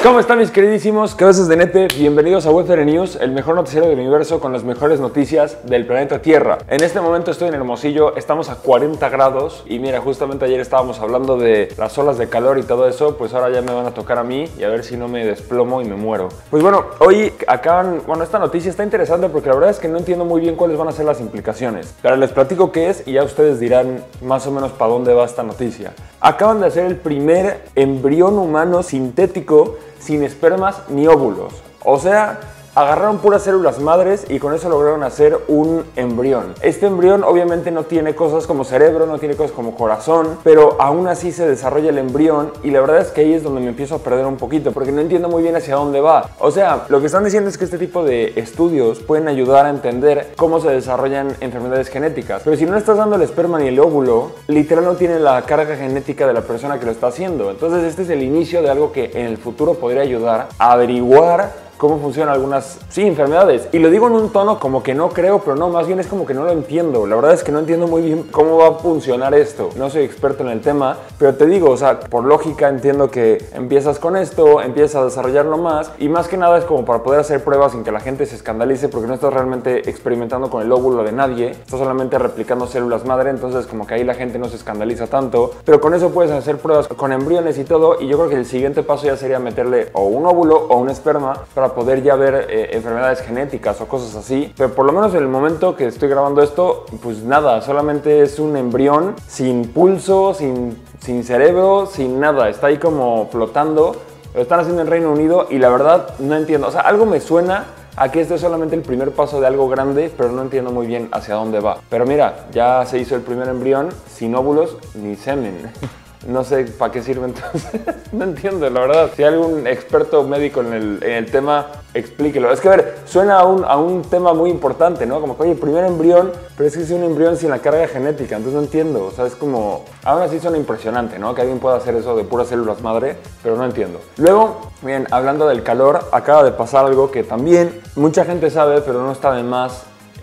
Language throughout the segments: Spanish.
¿Cómo están mis queridísimos cabezas de nete? Bienvenidos a Web News, el mejor noticiero del universo con las mejores noticias del planeta Tierra. En este momento estoy en Hermosillo, estamos a 40 grados y mira, justamente ayer estábamos hablando de las olas de calor y todo eso, pues ahora ya me van a tocar a mí y a ver si no me desplomo y me muero. Pues bueno, hoy esta noticia está interesante porque la verdad es que no entiendo muy bien cuáles van a ser las implicaciones. Pero les platico qué es y ya ustedes dirán más o menos para dónde va esta noticia. Acaban de hacer el primer embrión humano sintético sin espermas ni óvulos. O sea, agarraron puras células madres y con eso lograron hacer un embrión. Este embrión obviamente no tiene cosas como cerebro, no tiene cosas como corazón, pero aún así se desarrolla el embrión y la verdad es que ahí es donde me empiezo a perder un poquito porque no entiendo muy bien hacia dónde va. O sea, lo que están diciendo es que este tipo de estudios pueden ayudar a entender cómo se desarrollan enfermedades genéticas, pero si no le estás dando el esperma ni el óvulo, literal no tiene la carga genética de la persona que lo está haciendo. Entonces este es el inicio de algo que en el futuro podría ayudar a averiguar cómo funcionan algunas, enfermedades. Y lo digo en un tono como que no creo, pero no, más bien es como que no lo entiendo. La verdad es que no entiendo muy bien cómo va a funcionar esto. No soy experto en el tema, pero te digo, o sea, por lógica entiendo que empiezas con esto, empiezas a desarrollarlo más y más que nada es como para poder hacer pruebas sin que la gente se escandalice porque no estás realmente experimentando con el óvulo de nadie, estás solamente replicando células madre, entonces como que ahí la gente no se escandaliza tanto, pero con eso puedes hacer pruebas con embriones y todo y yo creo que el siguiente paso ya sería meterle o un óvulo o un esperma para poder ya ver enfermedades genéticas o cosas así, pero por lo menos en el momento que estoy grabando esto, pues nada, solamente es un embrión sin pulso, sin cerebro, sin nada, está ahí como flotando, lo están haciendo en Reino Unido y la verdad no entiendo, o sea, algo me suena a que este es solamente el primer paso de algo grande, pero no entiendo muy bien hacia dónde va. Pero mira, ya se hizo el primer embrión sin óvulos ni semen. No sé para qué sirve entonces, no entiendo la verdad. Si hay algún experto médico en el tema, explíquelo. Es que a ver, suena a un tema muy importante, ¿no? Como que oye, primer embrión, pero es que es un embrión sin la carga genética, entonces no entiendo. O sea, es como, aún así suena impresionante, ¿no? Que alguien pueda hacer eso de puras células madre, pero no entiendo. Luego, bien, hablando del calor, acaba de pasar algo que también mucha gente sabe, pero no está de más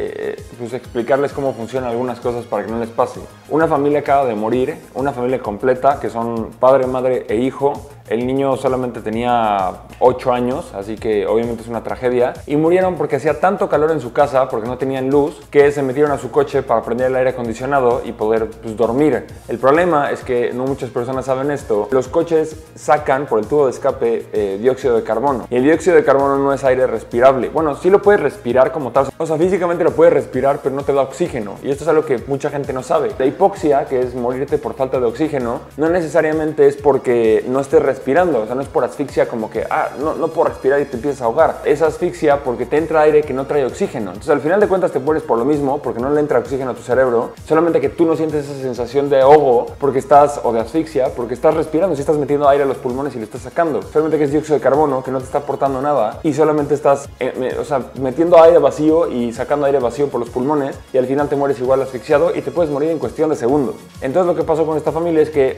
pues explicarles cómo funcionan algunas cosas para que no les pase. Una familia acaba de morir, una familia completa que son padre, madre e hijo. El niño solamente tenía 8 años, así que obviamente es una tragedia. Y murieron porque hacía tanto calor en su casa, porque no tenían luz, que se metieron a su coche para prender el aire acondicionado y poder dormir. El problema es que no muchas personas saben esto. Los coches sacan por el tubo de escape dióxido de carbono. Y el dióxido de carbono no es aire respirable. Bueno, sí lo puedes respirar como tal. O sea, físicamente lo puedes respirar, pero no te da oxígeno. Y esto es algo que mucha gente no sabe. La hipoxia, que es morirte por falta de oxígeno, no necesariamente es porque no estés respirando, o sea, no es por asfixia como que, no puedo respirar y te empiezas a ahogar. Es asfixia porque te entra aire que no trae oxígeno. Entonces, al final de cuentas te mueres por lo mismo, porque no le entra oxígeno a tu cerebro, solamente que tú no sientes esa sensación de ahogo o de asfixia, porque estás respirando, si estás metiendo aire a los pulmones y le estás sacando. Solamente que es dióxido de carbono, que no te está aportando nada, y solamente estás, metiendo aire vacío y sacando aire vacío por los pulmones, y al final te mueres igual asfixiado y te puedes morir en cuestión de segundos. Entonces, lo que pasó con esta familia es que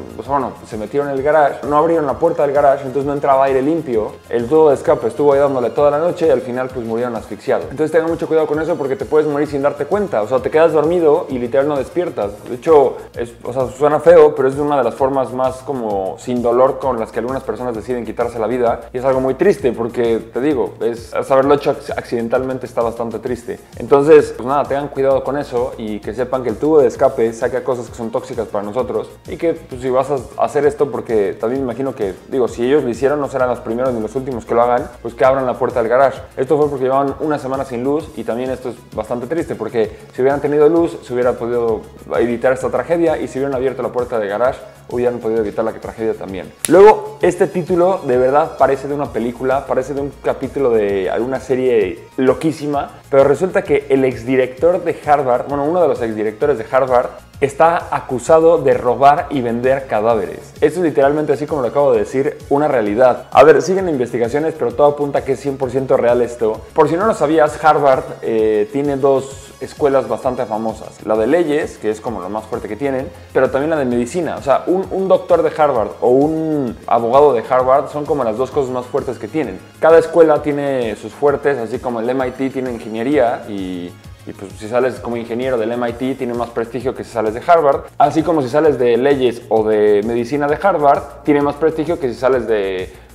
se metieron en el garage, no abrieron la puerta del garage, entonces no entraba aire limpio, el tubo de escape estuvo ahí dándole toda la noche y al final pues murieron asfixiados. Entonces tengan mucho cuidado con eso porque te puedes morir sin darte cuenta, o sea, te quedas dormido y literal no despiertas. De hecho, suena feo, pero es una de las formas más como sin dolor con las que algunas personas deciden quitarse la vida y es algo muy triste porque, te digo, haberlo hecho accidentalmente está bastante triste. Entonces, pues nada, tengan cuidado con eso y que sepan que el tubo de escape saca cosas que son tóxicas para nosotros y que pues, si vas a hacer esto, porque también me imagino que, si ellos lo hicieron, no serán los primeros ni los últimos que lo hagan, pues que abran la puerta del garage. Esto fue porque llevaban una semana sin luz y también esto es bastante triste porque si hubieran tenido luz, se hubiera podido evitar esta tragedia y si hubieran abierto la puerta del garage, hubieran podido evitar la tragedia también. Luego, este título de verdad parece de una película, parece de un capítulo de alguna serie loquísima, pero resulta que el exdirector de Harvard, uno de los exdirectores de Harvard, está acusado de robar y vender cadáveres. Esto es literalmente, así como lo acabo de decir, una realidad. A ver, siguen investigaciones, pero todo apunta a que es 100% real esto. Por si no lo sabías, Harvard tiene dos escuelas bastante famosas. La de leyes, que es como lo más fuerte que tienen, pero también la de medicina. O sea, un doctor de Harvard o un abogado de Harvard son como las dos cosas más fuertes que tienen. Cada escuela tiene sus fuertes, así como el MIT tiene ingeniería y pues si sales como ingeniero del MIT tiene más prestigio que si sales de Harvard, así como si sales de leyes o de medicina de Harvard tiene más prestigio que si sales de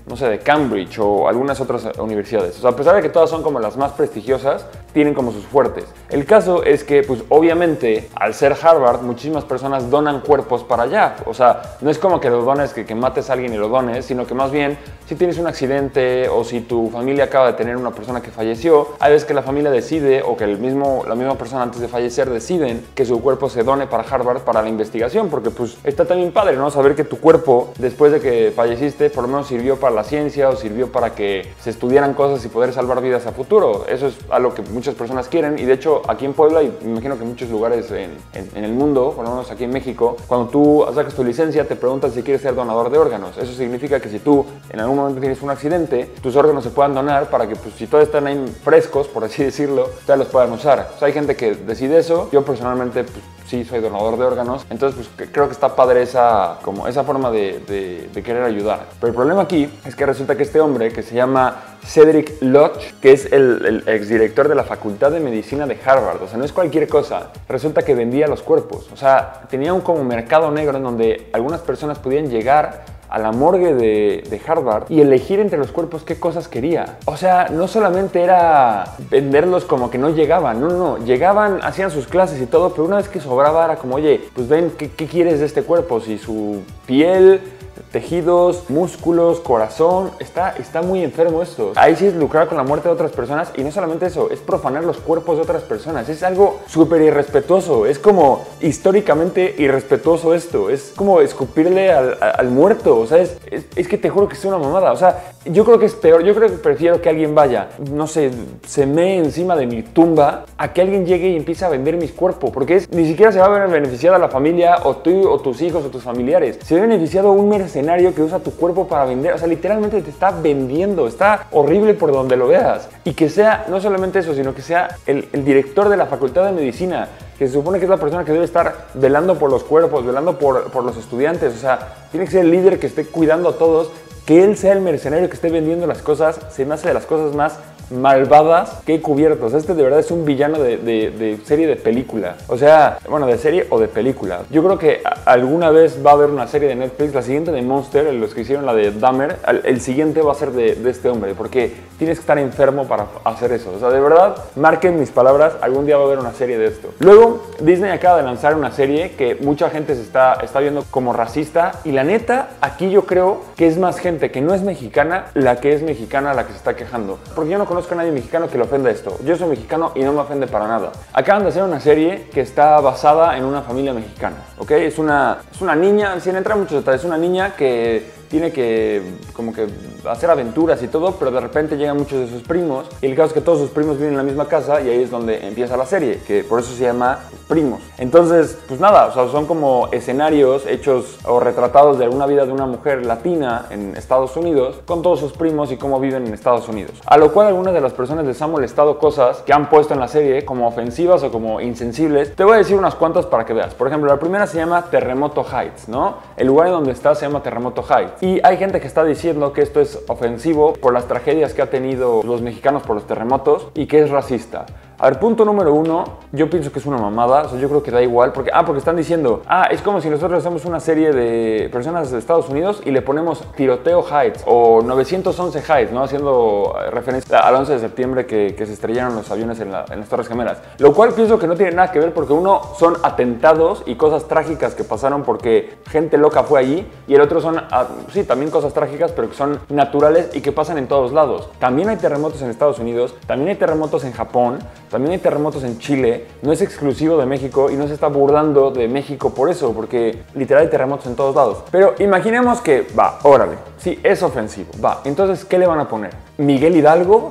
no sé, de Cambridge o algunas otras universidades. O sea, a pesar de que todas son como las más prestigiosas, tienen como sus fuertes. El caso es que, pues obviamente, al ser Harvard, muchísimas personas donan cuerpos para allá. O sea, no es como que lo dones, que mates a alguien y lo dones, sino que más bien, si tienes un accidente o si tu familia acaba de tener una persona que falleció, hay veces que la familia decide o que la misma persona antes de fallecer deciden que su cuerpo se done para Harvard para la investigación, porque pues está también padre, ¿no? Saber que tu cuerpo, después de que falleciste, por lo menos sirvió para la ciencia o sirvió para que se estudiaran cosas y poder salvar vidas a futuro. Eso es algo que muchas personas quieren, y de hecho aquí en Puebla, y me imagino que en muchos lugares en el mundo, por lo menos aquí en México, cuando tú sacas tu licencia te preguntan si quieres ser donador de órganos. Eso significa que si tú en algún momento tienes un accidente, tus órganos se puedan donar para que, pues, si todavía están ahí frescos, por así decirlo, ya los puedan usar. O sea, hay gente que decide eso. Yo personalmente, pues, sí soy donador de órganos, entonces pues creo que está padre esa forma de querer ayudar. Pero el problema aquí es que resulta que este hombre, que se llama Cedric Lodge, que es el exdirector de la Facultad de Medicina de Harvard, o sea, no es cualquier cosa, resulta que vendía los cuerpos. O sea, tenía un como mercado negro en donde algunas personas podían llegar a la morgue de Harvard y elegir entre los cuerpos qué cosas quería. O sea, no solamente era venderlos como que no llegaban, no, llegaban, hacían sus clases y todo, pero una vez que sobraba era como, oye, pues ven, ¿qué quieres de este cuerpo? Si su piel, tejidos, músculos, corazón, está muy enfermo esto. Ahí sí es lucrar con la muerte de otras personas, y no solamente eso, es profanar los cuerpos de otras personas. Es algo súper irrespetuoso, es como históricamente irrespetuoso esto, es como escupirle al muerto. O sea, es que te juro que es una mamada. O sea, yo creo que es peor, yo creo que prefiero que alguien vaya, no sé, se mee encima de mi tumba, a que alguien llegue y empiece a vender mis cuerpos, porque ni siquiera se va a ver beneficiada la familia, o tú, o tus hijos, o tus familiares. Se ve beneficiado un mercenario que usa tu cuerpo para vender. O sea, literalmente te está vendiendo. Está horrible por donde lo veas. Y que sea no solamente eso, sino que sea el director de la Facultad de Medicina, que se supone que es la persona que debe estar velando por los cuerpos, velando por los estudiantes. O sea, tiene que ser el líder que esté cuidando a todos. Que él sea el mercenario que esté vendiendo las cosas, se me hace de las cosas más malvadas que he cubierto. O sea, este de verdad es un villano de serie de película. O sea, bueno, de serie o de película. Yo creo que alguna vez va a haber una serie de Netflix, la siguiente de Monster, los que hicieron la de Dahmer, el siguiente va a ser de este hombre, porque tienes que estar enfermo para hacer eso. O sea, de verdad, marquen mis palabras, algún día va a haber una serie de esto. Luego, Disney acaba de lanzar una serie que mucha gente se está viendo como racista, y la neta, aquí yo creo que es más gente que no es mexicana la que es mexicana la que se está quejando. Porque yo no conozco a nadie mexicano que le ofenda esto. Yo soy mexicano y no me ofende para nada. Acaban de hacer una serie que está basada en una familia mexicana, ¿ok? Es una niña, sin entrar en muchos detalles, es una niña que tiene que como que hacer aventuras y todo, pero de repente llegan muchos de sus primos, y el caso es que todos sus primos viven en la misma casa, y ahí es donde empieza la serie, que por eso se llama Primos. Entonces, pues nada, o sea, son como escenarios hechos o retratados de alguna vida de una mujer latina en Estados Unidos, con todos sus primos y cómo viven en Estados Unidos. A lo cual algunas de las personas les han molestado cosas que han puesto en la serie como ofensivas o como insensibles. Te voy a decir unas cuantas para que veas. Por ejemplo, la primera se llama Terremoto Heights, ¿no? El lugar en donde está se llama Terremoto Heights. Y hay gente que está diciendo que esto es ofensivo por las tragedias que han tenido los mexicanos por los terremotos, y que es racista. A ver, punto número uno, yo pienso que es una mamada. O sea, yo creo que da igual, porque están diciendo, es como si nosotros hacemos una serie de personas de Estados Unidos y le ponemos Tiroteo Heights o 911 Heights, ¿no? Haciendo referencia al 11 de septiembre que se estrellaron los aviones en las Torres Gemelas. Lo cual pienso que no tiene nada que ver, porque uno son atentados y cosas trágicas que pasaron porque gente loca fue allí, y el otro son, sí, también cosas trágicas, pero que son naturales y que pasan en todos lados. También hay terremotos en Estados Unidos, también hay terremotos en Japón, también hay terremotos en Chile. No es exclusivo de México, y no se está burlando de México por eso, porque literal hay terremotos en todos lados. Pero imaginemos que, órale, sí, es ofensivo, entonces, ¿qué le van a poner? ¿Miguel Hidalgo?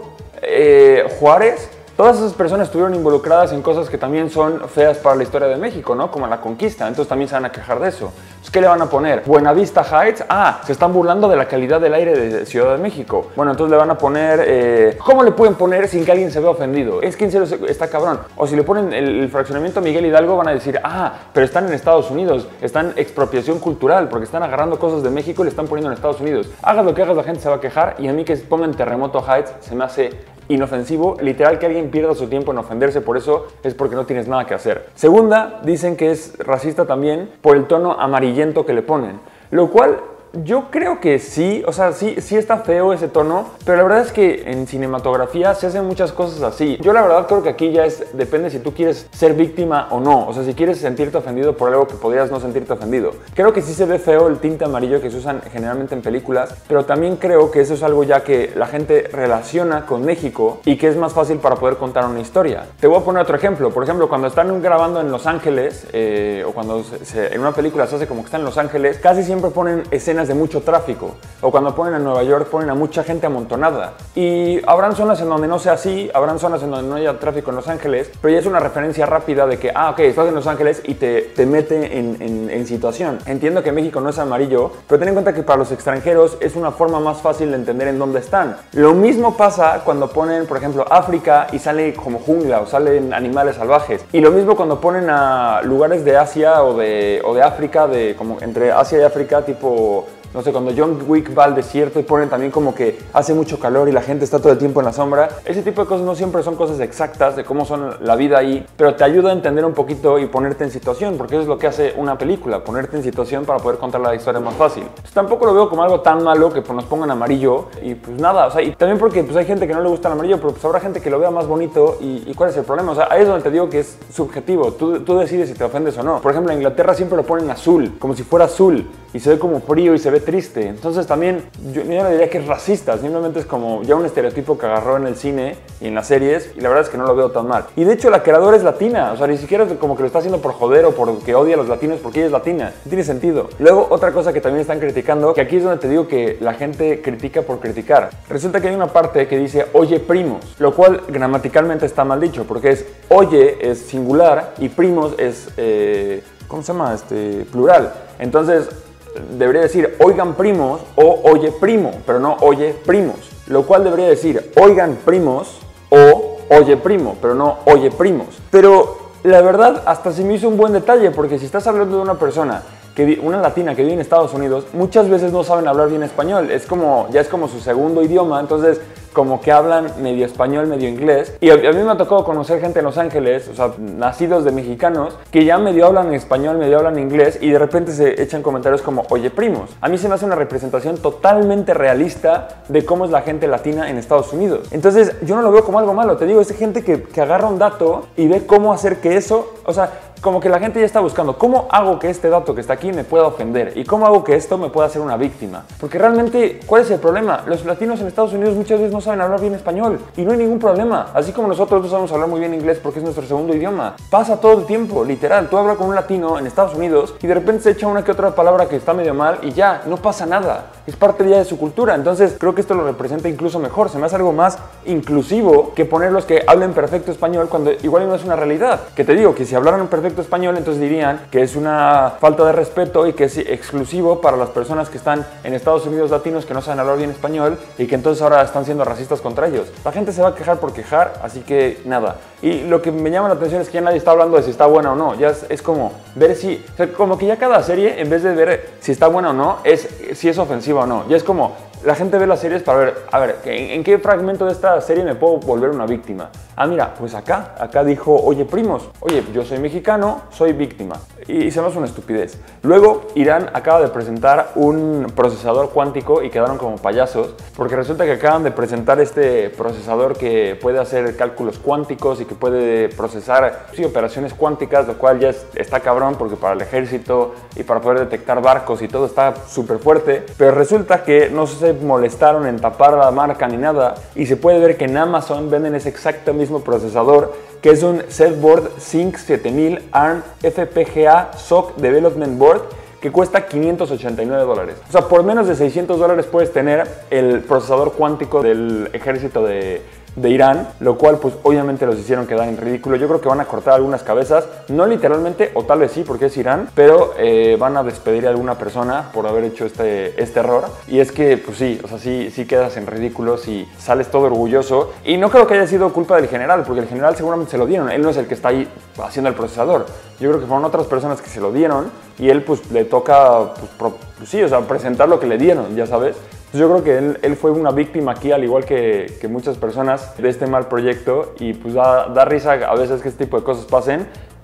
¿Juárez? Todas esas personas estuvieron involucradas en cosas que también son feas para la historia de México, ¿no? Como la conquista, entonces también se van a quejar de eso. Entonces, ¿qué le van a poner? Buenavista Heights, se están burlando de la calidad del aire de Ciudad de México. Bueno, entonces le van a poner, ¿cómo le pueden poner sin que alguien se vea ofendido? Es que en serio está cabrón. O si le ponen el fraccionamiento Miguel Hidalgo, van a decir, pero están en Estados Unidos, están expropiación cultural, porque están agarrando cosas de México y le están poniendo en Estados Unidos. Hagas lo que hagas, la gente se va a quejar, y a mí que pongan Terremoto Heights se me hace inofensivo. Literal, que alguien pierda su tiempo en ofenderse por eso es porque no tienes nada que hacer. Segunda, dicen que es racista también por el tono amarillento que le ponen, lo cual Yo creo que sí, o sea, sí está feo ese tono, pero la verdad es que en cinematografía se hacen muchas cosas así. Yo la verdad creo que aquí ya depende si tú quieres ser víctima o no, o sea, si quieres sentirte ofendido por algo que podrías no sentirte ofendido. Creo que sí se ve feo el tinte amarillo que se usan generalmente en películas, pero también creo que eso es algo ya que la gente relaciona con México y que es más fácil para poder contar una historia. Te voy a poner otro ejemplo. Por ejemplo, cuando están grabando en Los Ángeles o cuando en una película se hace como que está en Los Ángeles, casi siempre ponen escenas de mucho tráfico. O cuando ponen a Nueva York, ponen a mucha gente amontonada. Y habrán zonas en donde no sea así, habrán zonas en donde no haya tráfico en Los Ángeles, pero ya es una referencia rápida de que, ok, estás en Los Ángeles y te mete en situación. Entiendo que México no es amarillo, pero ten en cuenta que para los extranjeros es una forma más fácil de entender en dónde están. Lo mismo pasa cuando ponen, por ejemplo, África y sale como jungla o salen animales salvajes. Y lo mismo cuando ponen a lugares de Asia o de África, como entre Asia y África, tipo, no sé, cuando John Wick va al desierto y ponen también como que hace mucho calor y la gente está todo el tiempo en la sombra. Ese tipo de cosas no siempre son cosas exactas de cómo son la vida ahí, pero te ayuda a entender un poquito y ponerte en situación, porque eso es lo que hace una película, ponerte en situación para poder contar la historia más fácil. Entonces, tampoco lo veo como algo tan malo que pues, nos pongan amarillo y pues nada, o sea, y también porque pues, hay gente que no le gusta el amarillo, pero pues habrá gente que lo vea más bonito y ¿cuál es el problema? O sea, ahí es donde te digo que es subjetivo, tú decides si te ofendes o no. Por ejemplo, en Inglaterra siempre lo ponen azul, como si fuera azul, y se ve como frío y se ve triste. Entonces también yo no diría que es racista, simplemente es como ya un estereotipo que agarró en el cine y en las series, y la verdad es que no lo veo tan mal. Y de hecho la creadora es latina, o sea, ni siquiera es como que lo está haciendo por joder o porque odia a los latinos porque ella es latina. No tiene sentido. Luego, otra cosa que también están criticando, que aquí es donde te digo que la gente critica por criticar. Resulta que hay una parte que dice oye primos, lo cual gramaticalmente está mal dicho, porque es oye es singular y primos es, ¿cómo se llama? Plural. Entonces debería decir oigan primos o oye primo, pero no oye primos. Lo cual debería decir oigan primos o oye primo, pero no oye primos. Pero la verdad hasta se me hizo un buen detalle, porque si estás hablando de una persona, una latina que vive en Estados Unidos, muchas veces no saben hablar bien español. Ya es como su segundo idioma, entonces como que hablan medio español, medio inglés. Y a mí me ha tocado conocer gente en Los Ángeles, o sea, nacidos de mexicanos, que ya medio hablan español, medio hablan inglés, y de repente se echan comentarios como, oye, primos. A mí se me hace una representación totalmente realista de cómo es la gente latina en Estados Unidos. Entonces, yo no lo veo como algo malo. Te digo, es gente que agarra un dato y ve cómo hacer que eso, o sea, como que la gente ya está buscando, ¿cómo hago que este dato que está aquí me pueda ofender? ¿Y cómo hago que esto me pueda hacer una víctima? Porque realmente, ¿cuál es el problema? Los latinos en Estados Unidos muchas veces no saben hablar bien español y no hay ningún problema. Así como nosotros no sabemos hablar muy bien inglés porque es nuestro segundo idioma. Pasa todo el tiempo, literal. Tú hablas con un latino en Estados Unidos y de repente se echa una que otra palabra que está medio mal y ya, no pasa nada. Es parte ya de su cultura. Entonces, creo que esto lo representa incluso mejor. Se me hace algo más inclusivo que ponerlos que hablen perfecto español cuando igual no es una realidad. Que te digo que si hablaran perfecto español, entonces dirían que es una falta de respeto y que es exclusivo para las personas que están en Estados Unidos latinos que no saben hablar bien español y que entonces ahora están siendo racistas contra ellos. La gente se va a quejar por quejar, así que nada. Y lo que me llama la atención es que ya nadie está hablando de si está buena o no. Ya es como ver si, o sea, como que ya cada serie, en vez de ver si está buena o no, es si es ofensiva o no. Ya es como la gente ve las series para ver, a ver, ¿en qué fragmento de esta serie me puedo volver una víctima? Ah, mira, pues acá dijo, oye primos, oye, yo soy mexicano, soy víctima. Y se me hace una estupidez. Luego, Irán acaba de presentar un procesador cuántico y quedaron como payasos, porque resulta que acaban de presentar este procesador que puede hacer cálculos cuánticos y que puede procesar operaciones cuánticas, lo cual ya está cabrón, porque para el ejército y para poder detectar barcos y todo está súper fuerte. Pero resulta que no se molestaron en tapar la marca ni nada, y se puede ver que en Amazon venden ese exacto mismo procesador, que es un Setboard Sync 7000 ARM FPGA SoC Development Board, que cuesta $589. O sea, por menos de $600 puedes tener el procesador cuántico del ejército de Irán, lo cual pues obviamente los hicieron quedar en ridículo. Yo creo que van a cortar algunas cabezas, no literalmente, o tal vez sí porque es Irán, pero van a despedir a alguna persona por haber hecho este error. Y es que pues sí, o sea, sí quedas en ridículo si sales todo orgulloso. Y no creo que haya sido culpa del general, porque el general seguramente se lo dieron, él no es el que está ahí haciendo el procesador. Yo creo que fueron otras personas que se lo dieron y él pues le toca pues sí, o sea, presentar lo que le dieron, ya sabes. Yo creo que él fue una víctima aquí, al igual que muchas personas de este mal proyecto, y pues da risa a veces que este tipo de cosas pasen,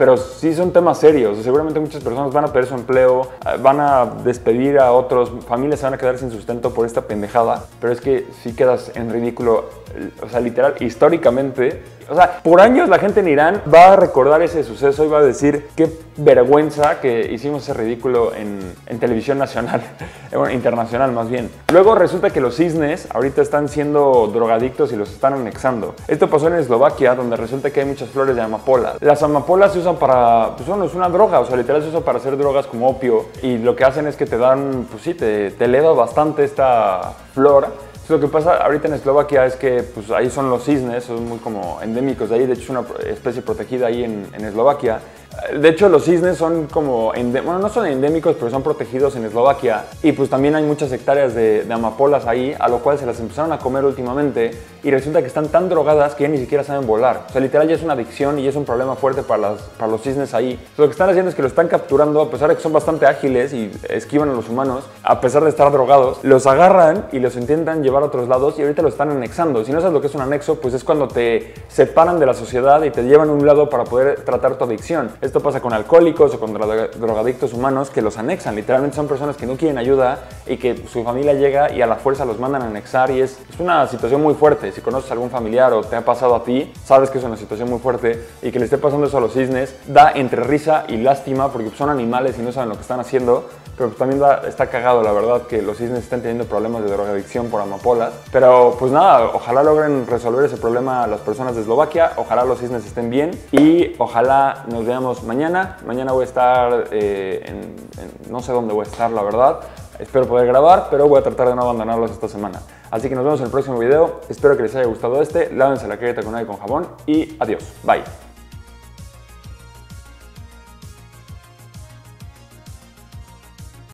pero sí son temas serios. Seguramente muchas personas van a perder su empleo, van a despedir a otros, familias se van a quedar sin sustento por esta pendejada, pero es que sí quedas en ridículo, o sea, literal, históricamente. O sea, por años la gente en Irán va a recordar ese suceso y va a decir qué vergüenza que hicimos ese ridículo en televisión nacional, bueno, internacional más bien. Luego resulta que los cisnes ahorita están siendo drogadictos y los están anexando. Esto pasó en Eslovaquia, donde resulta que hay muchas flores de amapola. Las amapolas se usan para, pues bueno, es una droga, o sea, literal se usa para hacer drogas como opio, y lo que hacen es que te dan, pues sí, te eleva bastante esta flor. Lo que pasa ahorita en Eslovaquia es que pues, ahí son los cisnes, son muy como endémicos de ahí, de hecho es una especie protegida ahí en Eslovaquia. De hecho los cisnes son como, bueno, no son endémicos, pero son protegidos en Eslovaquia, y pues también hay muchas hectáreas de amapolas ahí, a lo cual se las empezaron a comer últimamente, y resulta que están tan drogadas que ya ni siquiera saben volar. O sea, literal ya es una adicción y es un problema fuerte para los cisnes ahí. Lo que están haciendo es que lo están capturando, a pesar de que son bastante ágiles y esquivan a los humanos, a pesar de estar drogados, los agarran y los intentan llevar a otros lados, y ahorita lo están anexando. Si no sabes lo que es un anexo, pues es cuando te separan de la sociedad y te llevan a un lado para poder tratar tu adicción. Esto pasa con alcohólicos o con drogadictos humanos que los anexan. Literalmente son personas que no quieren ayuda y que su familia llega y a la fuerza los mandan a anexar, y es una situación muy fuerte. Si conoces a algún familiar o te ha pasado a ti, sabes que es una situación muy fuerte, y que le esté pasando eso a los cisnes da entre risa y lástima porque son animales y no saben lo que están haciendo, pero pues también está cagado, la verdad, que los cisnes estén teniendo problemas de drogadicción por amapolas. Pero pues nada, ojalá logren resolver ese problema las personas de Eslovaquia, ojalá los cisnes estén bien y ojalá nos veamos mañana. Mañana voy a estar no sé dónde voy a estar, la verdad. Espero poder grabar, pero voy a tratar de no abandonarlos esta semana. Así que nos vemos en el próximo video. Espero que les haya gustado lávense la carita con agua y con jabón y adiós. Bye.